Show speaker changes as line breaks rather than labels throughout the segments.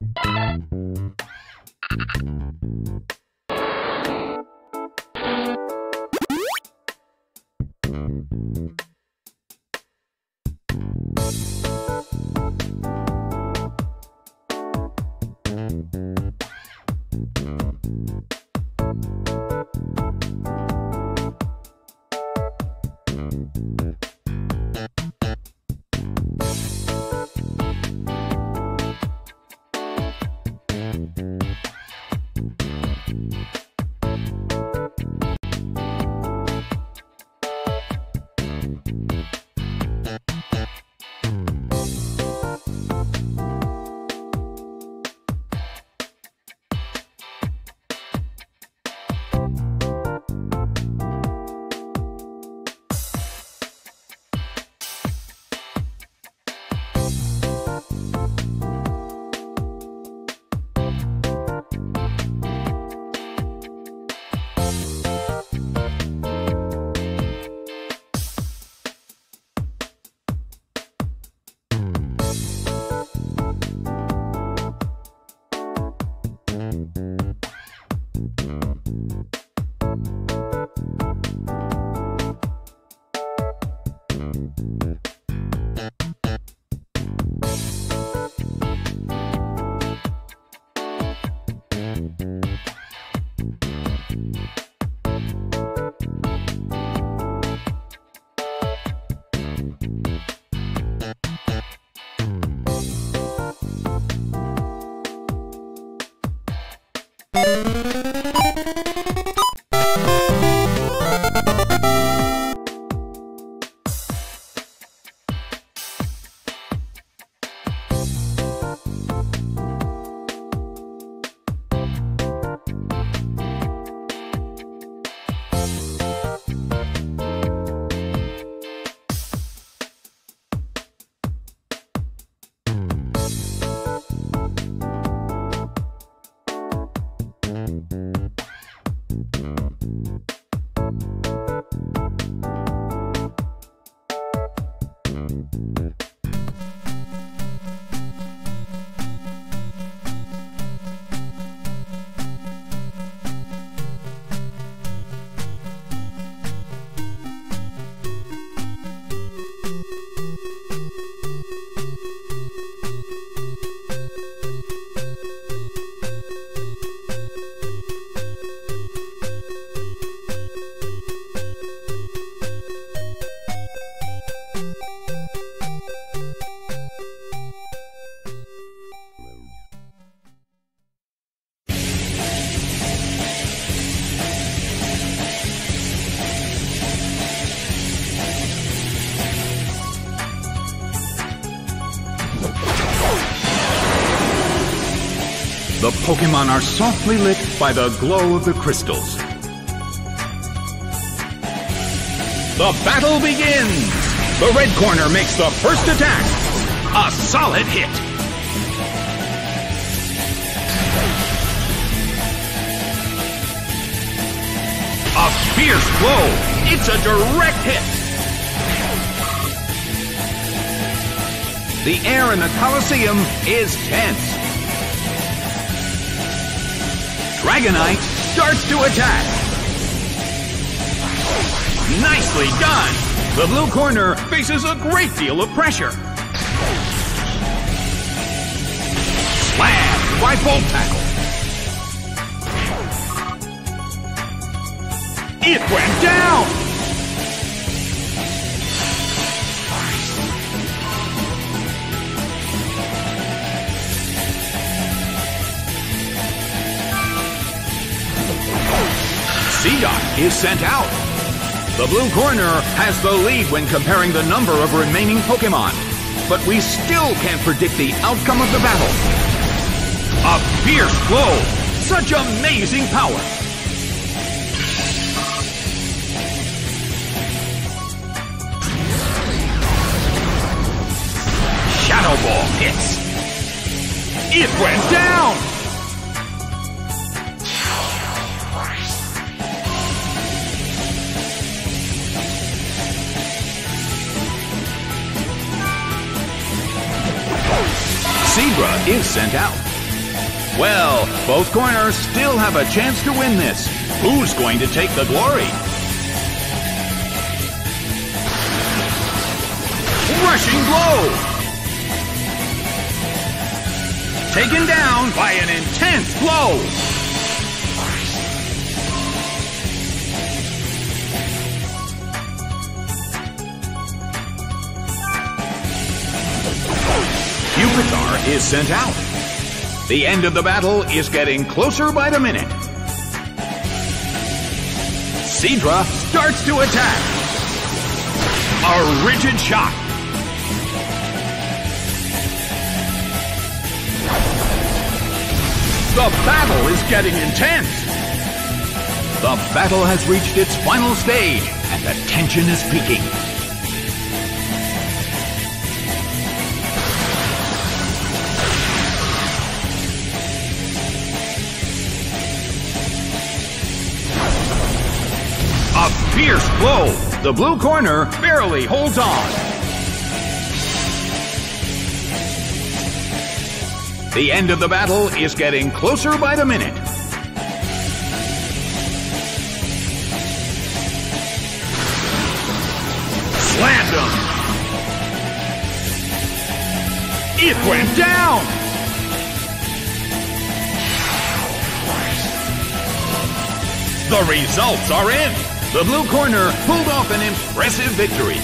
The Pokémon are softly lit by the glow of the crystals. The battle begins! The red corner makes the first attack. A solid hit. A fierce blow. It's a direct hit. The air in the Colosseum is tense. Dragonite starts to attack. Nicely done! The blue corner faces a great deal of pressure. Slam by Volt Tackle. It went down! Seedot is sent out. The blue corner has the lead when comparing the number of remaining Pokémon, but we still can't predict the outcome of the battle. A fierce blow! Such amazing power! Shadow Ball hits. It went down! Zebra is sent out. Well, both corners still have a chance to win this. Who's going to take the glory? Rushing blow! Taken down by an intense blow! Pupitar is sent out. The end of the battle is getting closer by the minute. Seadra starts to attack. A rigid shot. The battle is getting intense. The battle has reached its final stage, and the tension is peaking. A fierce blow. The blue corner barely holds on. The end of the battle is getting closer by the minute. Slammed him. It went down. The results are in. The blue corner pulled off an impressive victory.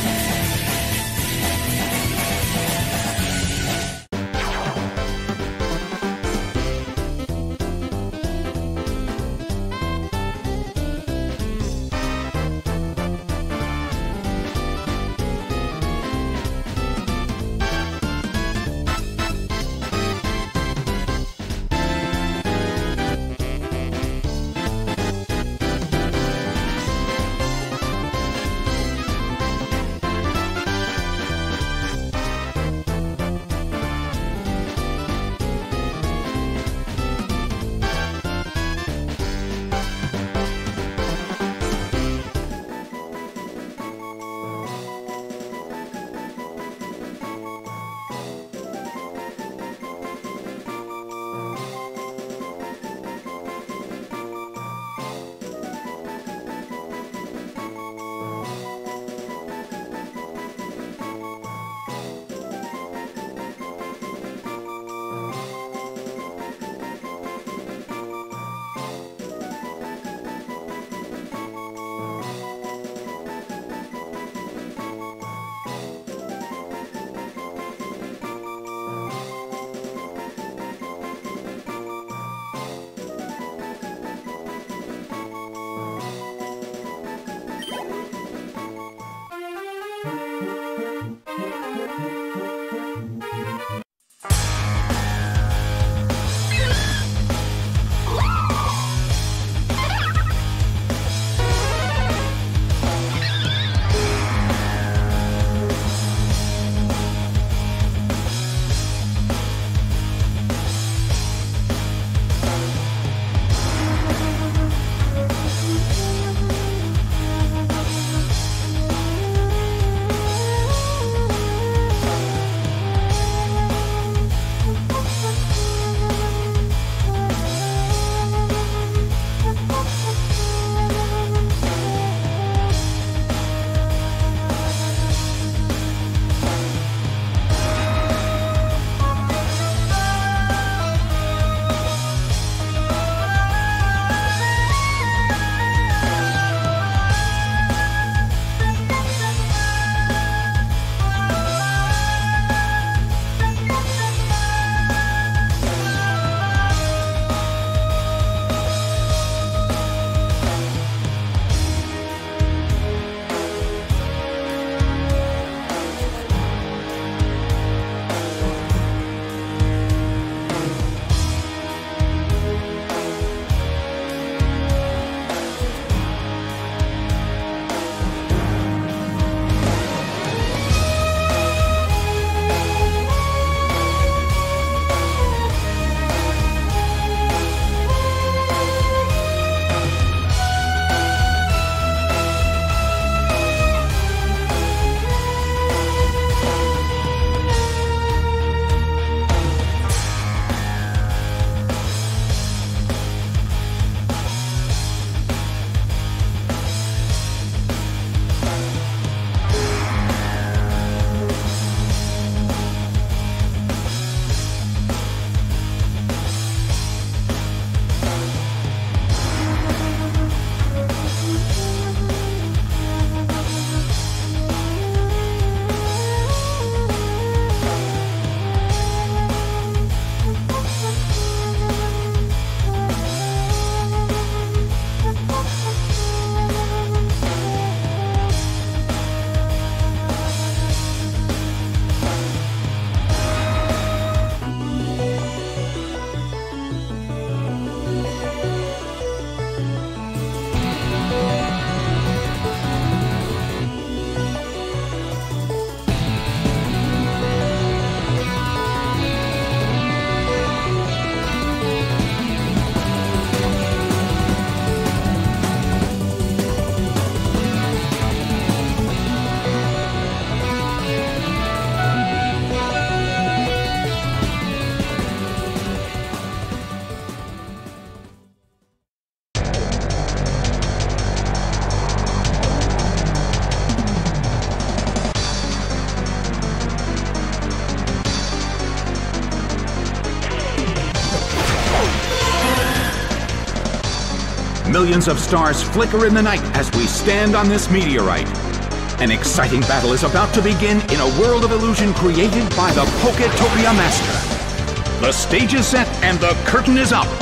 Millions of stars flicker in the night as we stand on this meteorite. An exciting battle is about to begin in a world of illusion created by the Poketopia Master. The stage is set and the curtain is up.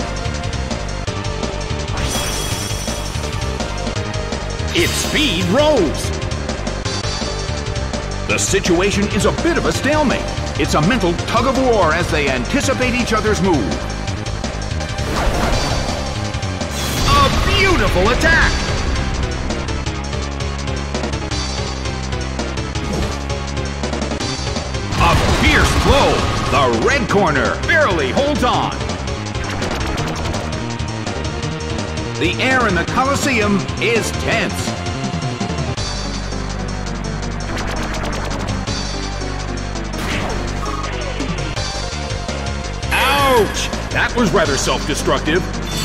Its speed rose. The situation is a bit of a stalemate. It's a mental tug of war as they anticipate each other's move. A beautiful attack! A fierce blow! The red corner barely holds on. The air in the Colosseum is tense. Ouch! That was rather self-destructive.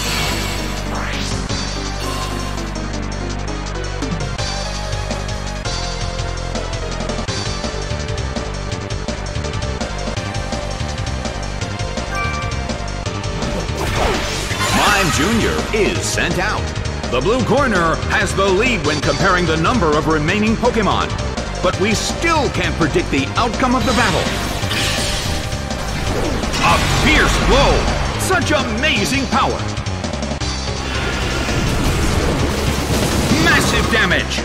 Mime Jr. is sent out. The blue corner has the lead when comparing the number of remaining Pokémon, but we still can't predict the outcome of the battle. A fierce blow! Such amazing power! Massive damage!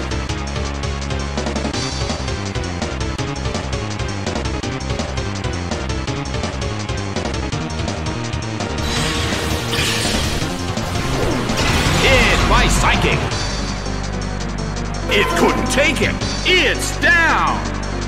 Hit by Psychic! It couldn't take it! It's down!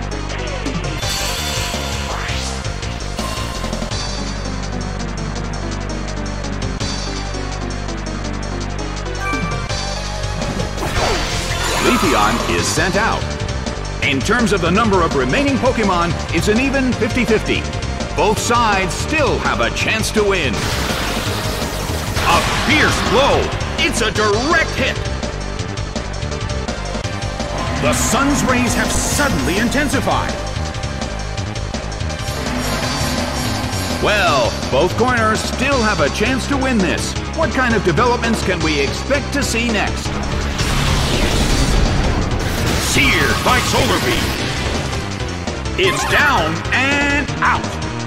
Leafeon is sent out. In terms of the number of remaining Pokémon, it's an even 50-50. Both sides still have a chance to win. A fierce blow! It's a direct hit! The sun's rays have suddenly intensified. Well, both corners still have a chance to win this. What kind of developments can we expect to see next? Seared by Solar Beam. It's down and out.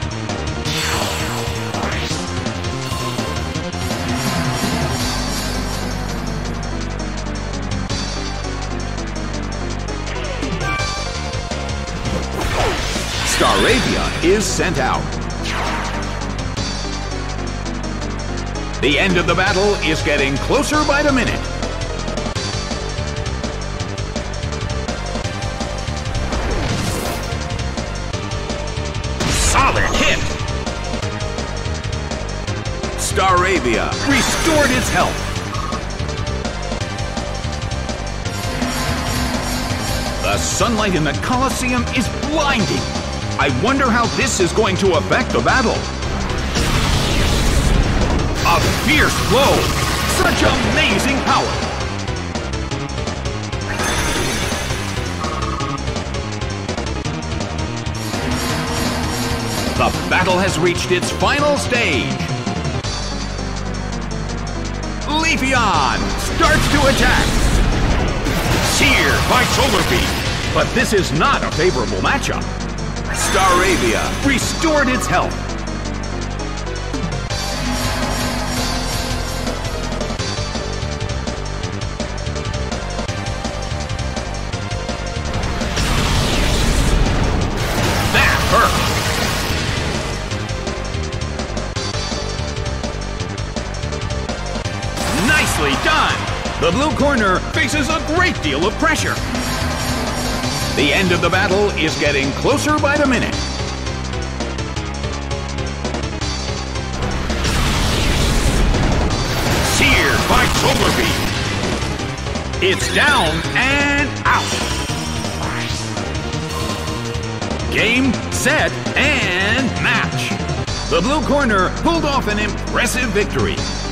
Staravia is sent out. The end of the battle is getting closer by the minute. Solid hit! Staravia restored its health. The sunlight in the Colosseum is blinding. I wonder how this is going to affect the battle. A fierce blow! Such amazing power! The battle has reached its final stage. Leafeon starts to attack. Seared by Solar Beam. But this is not a favorable matchup. Staravia restored its health. That hurt. Nicely done! The blue corner faces a great deal of pressure. The end of the battle is getting closer by the minute. Seared by Solar Beam. It's down and out. Game, set, and match. The blue corner pulled off an impressive victory.